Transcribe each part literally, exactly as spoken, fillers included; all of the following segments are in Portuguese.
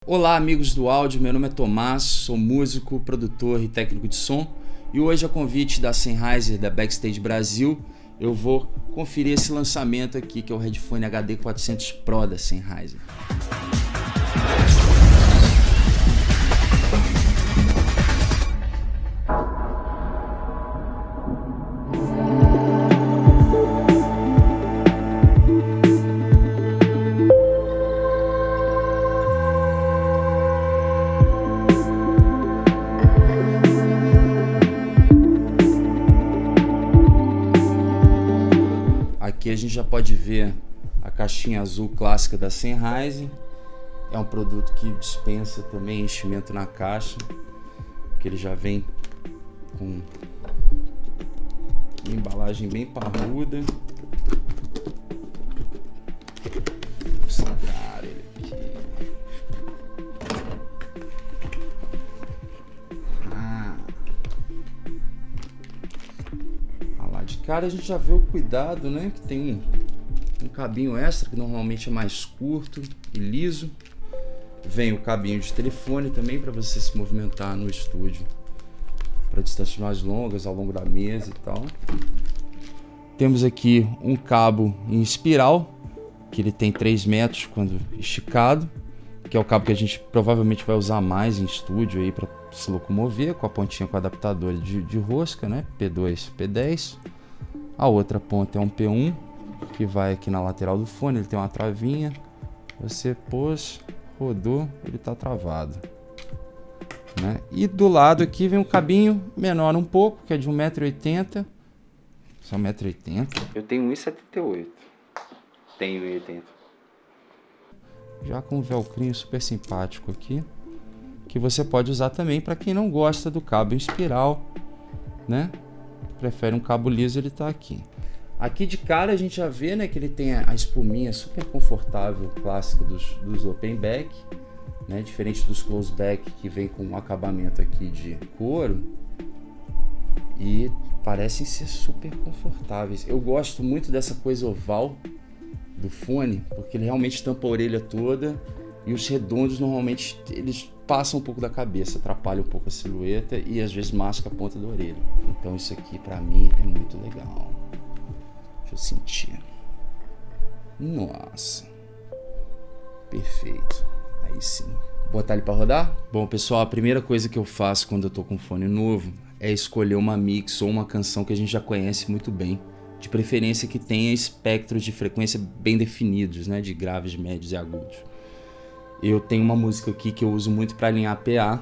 Olá amigos do áudio, meu nome é Tomás, sou músico, produtor e técnico de som e hoje a convite da Sennheiser, da Backstage Brasil, eu vou conferir esse lançamento aqui que é o Headphone H D quatrocentos Pro da Sennheiser. Aqui a gente já pode ver a caixinha azul clássica da Sennheiser. É um produto que dispensa também enchimento na caixa, porque ele já vem com uma embalagem bem parruda. Vou sacar ele aqui. Ah. De cara a gente já vê o cuidado, né? Que tem um, um cabinho extra que normalmente é mais curto e liso. Vem o cabinho de telefone também para você se movimentar no estúdio para distâncias mais longas ao longo da mesa e tal. Temos aqui um cabo em espiral que ele tem três metros quando esticado, que é o cabo que a gente provavelmente vai usar mais em estúdio aí para se locomover, com a pontinha com adaptador de, de rosca, né? P dois, P dez. A outra ponta é um P um que vai aqui na lateral do fone, ele tem uma travinha. Você pôs, rodou, ele está travado, né? E do lado aqui vem um cabinho menor um pouco, que é de um metro e oitenta. Só um metro e oitenta. Eu tenho um e setenta e oito. Tenho um e oitenta. Já com um velcrinho super simpático aqui, que você pode usar também para quem não gosta do cabo em espiral, né? Prefere um cabo liso, ele tá aqui. Aqui de cara a gente já vê, né, que ele tem a espuminha super confortável, clássica dos, dos open back, né? Diferente dos close back que vem com um acabamento aqui de couro e parecem ser super confortáveis. Eu gosto muito dessa coisa oval do fone, porque ele realmente tampa a orelha toda. E os redondos normalmente eles passam um pouco da cabeça, atrapalham um pouco a silhueta e às vezes masca a ponta da orelha. Então isso aqui pra mim é muito legal. Deixa eu sentir. Nossa. Perfeito. Aí sim. Botar ele pra rodar? Bom pessoal, a primeira coisa que eu faço quando eu tô com um fone novo é escolher uma mix ou uma canção que a gente já conhece muito bem. De preferência que tenha espectros de frequência bem definidos, né? De graves, médios e agudos. Eu tenho uma música aqui que eu uso muito para alinhar P A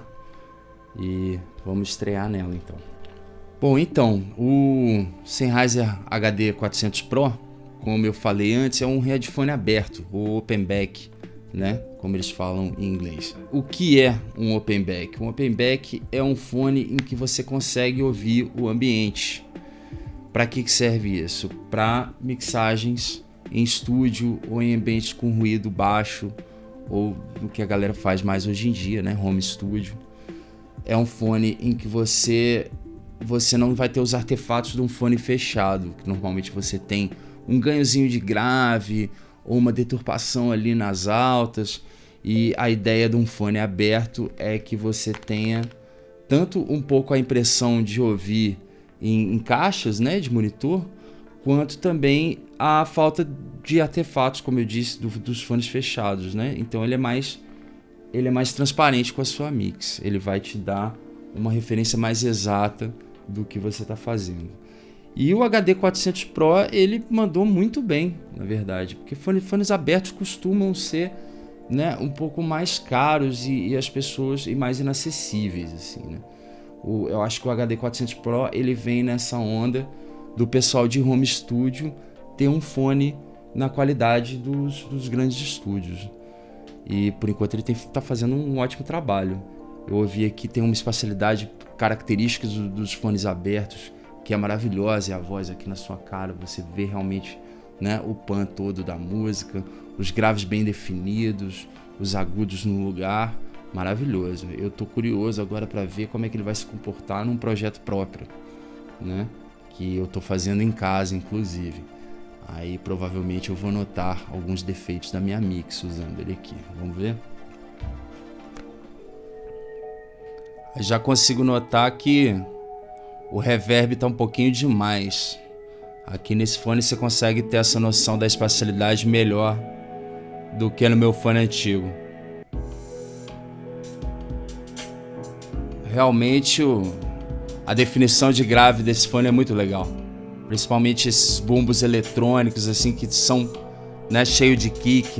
e vamos estrear nela então. Bom, então, o Sennheiser H D quatrocentos Pro, como eu falei antes, é um headphone aberto, o open back, né? Como eles falam em inglês. O que é um open back? Um open back é um fone em que você consegue ouvir o ambiente. Para que serve isso? Para mixagens em estúdio ou em ambientes com ruído baixo, ou o que a galera faz mais hoje em dia, né? Home studio. É um fone em que você, você não vai ter os artefatos de um fone fechado, que normalmente você tem um ganhozinho de grave ou uma deturpação ali nas altas. E a ideia de um fone aberto é que você tenha tanto um pouco a impressão de ouvir em, em caixas, né, de monitor, quanto também a falta de artefatos, como eu disse, do, dos fones fechados, né? Então ele é mais ele é mais transparente com a sua mix. Ele vai te dar uma referência mais exata do que você está fazendo. E o H D quatrocentos Pro ele mandou muito bem, na verdade, porque fones, fones abertos costumam ser, né, um pouco mais caros e, e as pessoas e mais inacessíveis, assim, né? O, eu acho que o H D quatrocentos Pro ele vem nessa onda do pessoal de home studio ter um fone na qualidade dos, dos grandes estúdios. E por enquanto ele está fazendo um ótimo trabalho. Eu ouvi aqui, tem uma espacialidade, características do, dos fones abertos, que é maravilhosa, e a voz aqui na sua cara, você vê realmente, né, o pan todo da música, os graves bem definidos, os agudos no lugar, maravilhoso. Eu tô curioso agora para ver como é que ele vai se comportar num projeto próprio, né, que eu tô fazendo em casa, inclusive. Aí provavelmente eu vou notar alguns defeitos da minha mix usando ele aqui. Vamos ver? Já consigo notar que o reverb tá um pouquinho demais. Aqui nesse fone você consegue ter essa noção da espacialidade melhor do que no meu fone antigo. Realmente o, a definição de grave desse fone é muito legal. Principalmente esses bumbos eletrônicos assim que são, né, cheio de kick.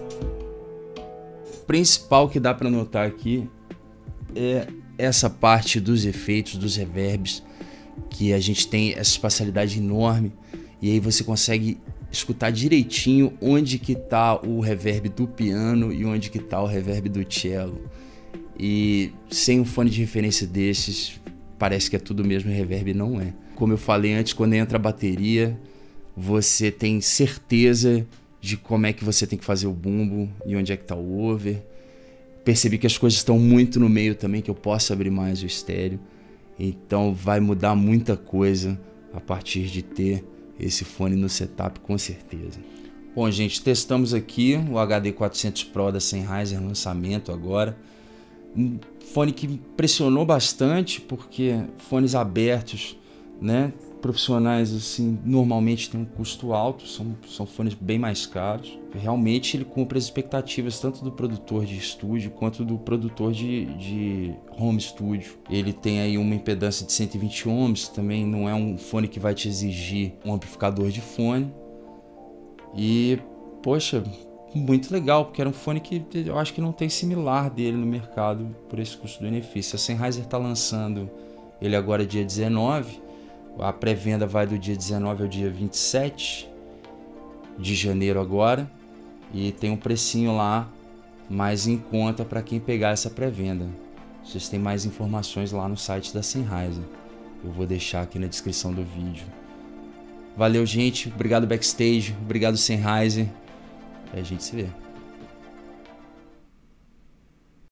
O principal que dá para notar aqui é essa parte dos efeitos, dos reverbs, que a gente tem essa espacialidade enorme e aí você consegue escutar direitinho onde que tá o reverb do piano e onde que tá o reverb do cello. E sem um fone de referência desses, parece que é tudo mesmo e reverb não é. Como eu falei antes, quando entra a bateria, você tem certeza de como é que você tem que fazer o bumbo e onde é que tá o over. Percebi que as coisas estão muito no meio também, que eu posso abrir mais o estéreo. Então vai mudar muita coisa a partir de ter esse fone no setup, com certeza. Bom, gente, testamos aqui o H D quatrocentos Pro da Sennheiser, lançamento agora. Um fone que me impressionou bastante, porque fones abertos, né, profissionais assim, normalmente tem um custo alto, são, são fones bem mais caros. Realmente ele cumpre as expectativas tanto do produtor de estúdio quanto do produtor de, de home studio. Ele tem aí uma impedância de cento e vinte ohms, também não é um fone que vai te exigir um amplificador de fone. E, poxa, muito legal, porque era um fone que eu acho que não tem similar dele no mercado por esse custo-benefício. A Sennheiser está lançando ele agora dia dezenove. A pré-venda vai do dia dezenove ao dia vinte e sete de janeiro agora. E tem um precinho lá mais em conta para quem pegar essa pré-venda. Vocês têm mais informações lá no site da Sennheiser. Eu vou deixar aqui na descrição do vídeo. Valeu, gente. Obrigado, Backstage. Obrigado, Sennheiser. E a gente se vê.